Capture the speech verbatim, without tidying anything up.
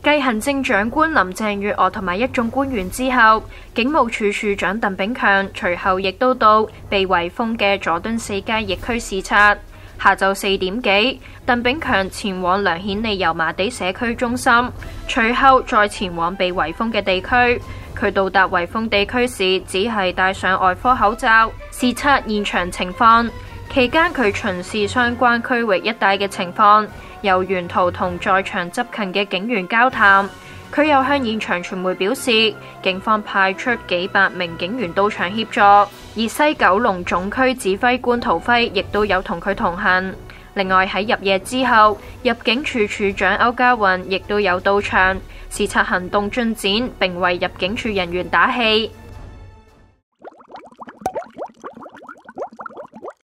繼行政長官林鄭月娥同埋一眾官員之後，警務處處長鄧炳強隨後亦都到被圍封嘅佐敦四街疫區視察。下晝四點幾，鄧炳強前往梁顯利油麻地社區中心，隨後再前往被圍封嘅地區。佢到達圍封地區時，只係戴上外科口罩，視察現場情況。期間佢巡視相關區域一帶嘅情況，又沿途同在場執勤嘅警員交談。佢又向現場傳媒表示，警方派出幾百名警員到場協助，而西九龍總區指揮官陶輝亦都有同佢同行。另外喺入夜之後，入境處處長歐家雲亦都有到場視察行動進展，並為入境處人員打氣。